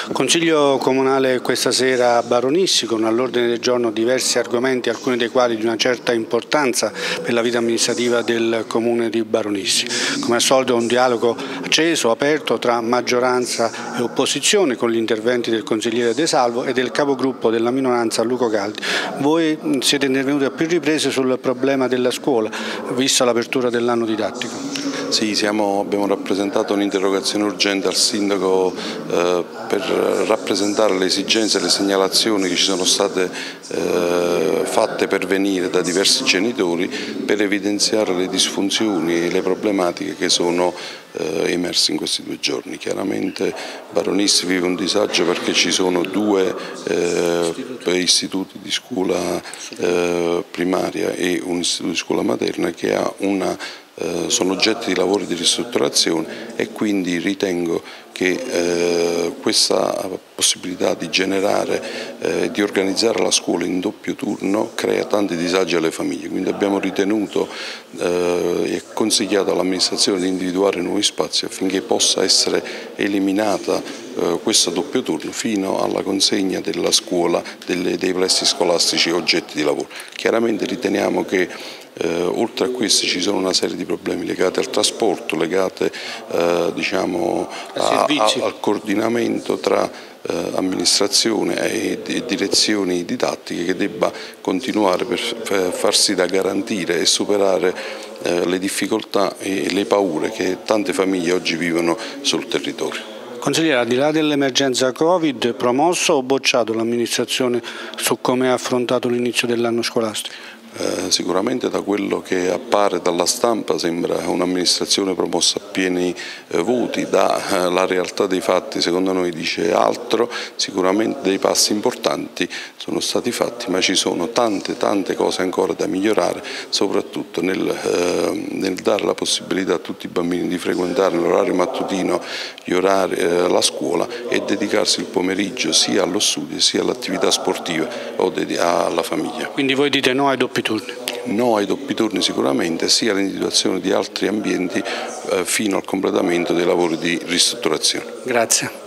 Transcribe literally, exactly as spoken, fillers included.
Consiglio Comunale questa sera a Baronissi con all'ordine del giorno diversi argomenti, alcuni dei quali di una certa importanza per la vita amministrativa del Comune di Baronissi. Come al solito un dialogo acceso, aperto tra maggioranza e opposizione con gli interventi del consigliere De Salvo e del capogruppo della minoranza Luco Galdi. Voi siete intervenuti a più riprese sul problema della scuola, vista l'apertura dell'anno didattico. Sì, siamo, abbiamo rappresentato un'interrogazione urgente al Sindaco eh, per rappresentare le esigenze e le segnalazioni che ci sono state eh, fatte pervenire da diversi genitori per evidenziare le disfunzioni e le problematiche che sono eh, emerse in questi due giorni. Chiaramente Baronissi vive un disagio perché ci sono due eh, istituti di scuola eh, primaria e un istituto di scuola materna che ha una sono oggetti di lavori di ristrutturazione e quindi ritengo che eh, questa possibilità di generare e eh, di organizzare la scuola in doppio turno crea tanti disagi alle famiglie, quindi abbiamo ritenuto eh, e consigliato all'amministrazione di individuare nuovi spazi affinché possa essere eliminata eh, questo doppio turno fino alla consegna della scuola, delle, dei plessi scolastici oggetti di lavoro. Chiaramente riteniamo che Eh, oltre a questi ci sono una serie di problemi legati al trasporto, legati eh, diciamo, a, a, al coordinamento tra eh, amministrazione e, e direzioni didattiche che debba continuare per, per far sì da garantire e superare eh, le difficoltà e le paure che tante famiglie oggi vivono sul territorio. Consigliere, al di là dell'emergenza Covid, promosso o bocciato l'amministrazione su come ha affrontato l'inizio dell'anno scolastico? Eh, sicuramente da quello che appare dalla stampa sembra un'amministrazione promossa a pieni eh, voti, dalla eh, realtà dei fatti secondo noi dice altro. Sicuramente dei passi importanti sono stati fatti, ma ci sono tante tante cose ancora da migliorare, soprattutto nel, eh, nel dare la possibilità a tutti i bambini di frequentare l'orario mattutino gli orari, eh, la scuola e dedicarsi il pomeriggio sia allo studio sia all'attività sportiva o alla famiglia. Quindi voi dite no ai doppi turni? No ai doppi turni sicuramente, sia all'individuazione di altri ambienti eh, fino al completamento dei lavori di ristrutturazione. Grazie.